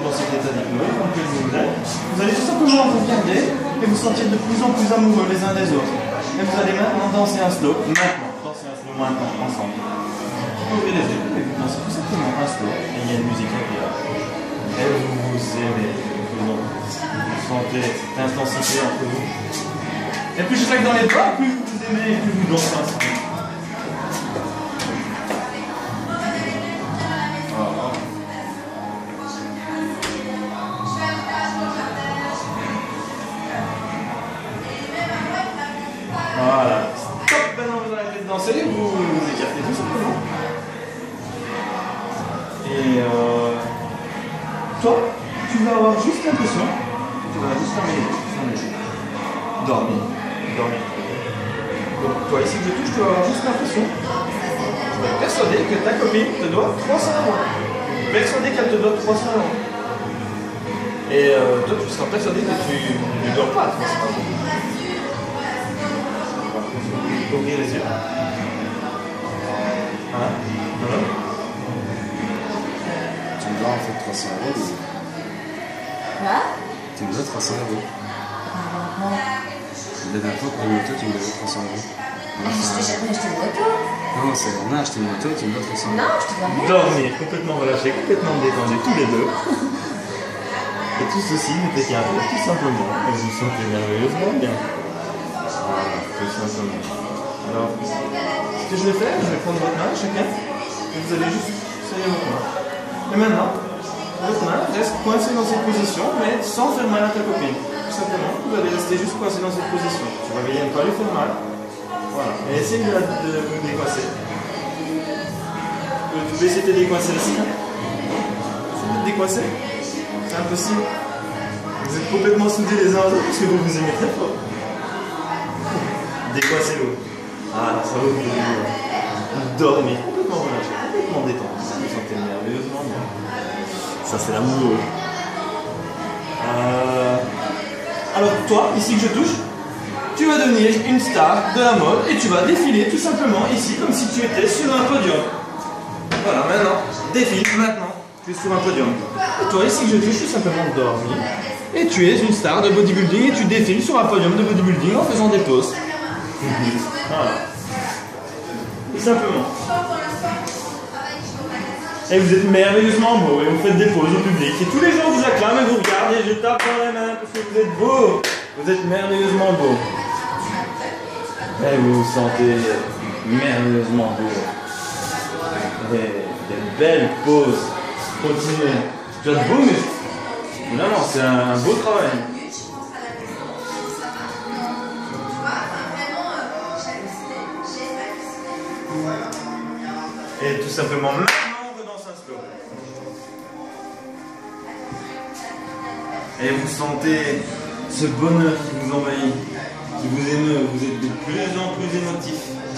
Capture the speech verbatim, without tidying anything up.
dans cet état d'hypnose, dans lequel vous êtes. Vous allez tout simplement vous regarder et vous sentir de plus en plus amoureux les uns des autres. Et vous allez maintenant danser un slow. Maintenant, danser un slow maintenant, ensemble. Ouvrez les yeux et vous dansez tout simplement un slow. Et il y a une musique derrière. Et vous vous aimez. Vous sentez cette intensité entre vous. Et plus je claque dans les bras, plus vous vous aimez et plus vous dansez ensemble. Voilà. Stop, maintenant vous arrêtez de danser, vous vous écartez tout simplement. Et euh, toi, tu vas avoir juste l'impression, tu vas juste fermer les yeux, fermer les yeux. Dormir, dormir. Donc toi ici que je touche, tu vas avoir juste l'impression, tu vas être persuadé que ta copine te doit trois cents euros. Persuadé qu'elle te doit trois cents euros. Et euh, toi tu seras persuadé que tu ne dors pas trois cents euros. Ouvrir les yeux. Hein? Non? Tu me dois en fait trois cents euros. Quoi? Tu me dois trois cents euros. Non. La dernière fois pour une moto, tu me devais trois cents euros. Mais je t'ai jamais acheté une moto. Non, c'est on a acheté une moto, tu me dois trois cents euros. Non, je te dois rien. Dormir, complètement relâché, complètement détendu, tous les deux. Et tout ceci n'était qu'un rêve, tout simplement. Et vous vous sentez merveilleusement bien. Voilà, tout simplement. Alors, ce que je vais faire, je vais prendre votre main, chacun, et vous allez juste serrer votre main. Et maintenant, votre main reste coincée dans cette position, mais sans faire mal à ta copine. Tout simplement, vous allez rester juste coincé dans cette position. Tu vas veiller à ne pas lui faire mal. Voilà. Et essayez de, de vous décoincer. Tu peux essayer de te décoincer ici. Essayez de te décoincer. C'est impossible. Vous êtes complètement soudés les uns aux autres parce que vous vous aimez très fort. Décoincez-vous. Ah, ça va vous plaisir. Dormez complètement relâché, complètement détendu. Vous vous sentez merveilleusement bien. Ça, c'est l'amour. Euh... Alors, toi, ici que je touche, tu vas devenir une star de la mode et tu vas défiler tout simplement ici comme si tu étais sur un podium. Voilà, maintenant, défile, maintenant, tu es sur un podium. Et toi, ici que je touche, tout simplement dormir. Et tu es une star de bodybuilding et tu défiles sur un podium de bodybuilding en faisant des poses. Voilà. Tout simplement. Et vous êtes merveilleusement beau et vous faites des poses au public. Et tous les gens vous acclament et vous regardent et je tape dans les mains parce que vous êtes beau. Vous êtes merveilleusement beau. Et vous vous sentez merveilleusement beau. Et des belles poses. Continuez. Tu as de beaux muscles. Vraiment, c'est un beau travail. Et tout simplement, maintenant on redanse un slow. Et vous sentez ce bonheur qui vous envahit, qui vous émeut, vous êtes de plus en plus émotif.